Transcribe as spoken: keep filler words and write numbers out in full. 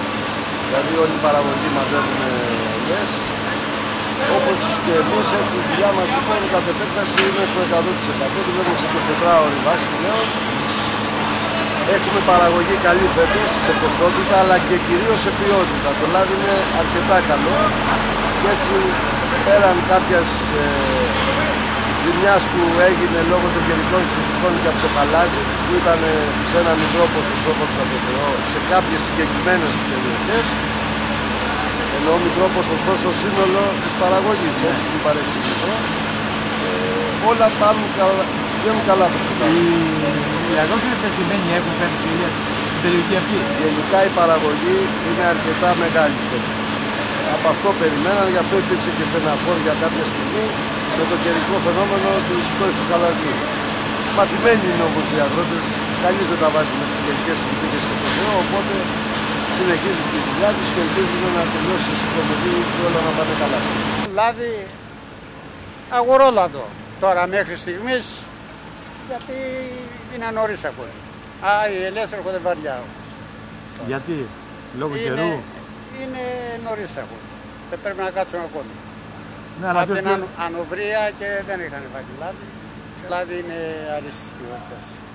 Δηλαδή όλη η παραγωγή μαζεύουν ελιές. Όπως και εμείς, έτσι η δουλειά μας λοιπόν κατ' επέκταση είναι στο εκατό τοις εκατό, δουλεύουμε σε εικοσιτετράωρη βάση πλέον. Έχουμε παραγωγή καλή φέτος σε ποσότητα αλλά και κυρίως σε ποιότητα. Το λάδι είναι αρκετά καλό και έτσι πέραν κάποιας ε, ζημιάς που έγινε λόγω των καιρικών συνθηκών και από το χαλάζι που ήταν σε ένα μικρό ποσοστό, δόξα τω Θεώ, σε κάποιες συγκεκριμένες περιοχές, εννοώ μικρό ποσοστό στο σύνολο της παραγωγής, έτσι την παρεξηγητώ, ε, όλα πάνε καλά, βγαίνουν καλά προς το πάνω. Οι αγρότες πεσημένοι έχουν φέρει ελιές στην περιοχή αυτή. Γενικά η παραγωγή είναι αρκετά μεγάλη φέτος. Από αυτό περιμέναν, γι' αυτό υπήρξε και στεναχώρια για κάποια στιγμή με το καιρικό φαινόμενο της πτώσης του χαλαζιού. Μαθημένοι είναι όμως οι αγρότες, κανείς δεν τα βάζει με τις καιρικές συνθήκες και το Θεό, οπότε συνεχίζουν τη δουλειά τους και ελπίζουν να τελειώσει η συγκομιδή και όλα να πάνε καλά. Λάδι αγορόλαδο τώρα μέχρι στιγμής, γιατί είναι νωρίς ακόμη. Α, οι ελιές έρχονται βαριά όμως. Γιατί, λόγω είναι, καιρού. Είναι νωρίς ακόμη. Σε πρέπει να κάτσουν ακόμη. Ναι, αλλά από την ποιος... Ανοβρία και δεν είχαν βάλει λάδι. Λάδι είναι αρίστης ποιότητας.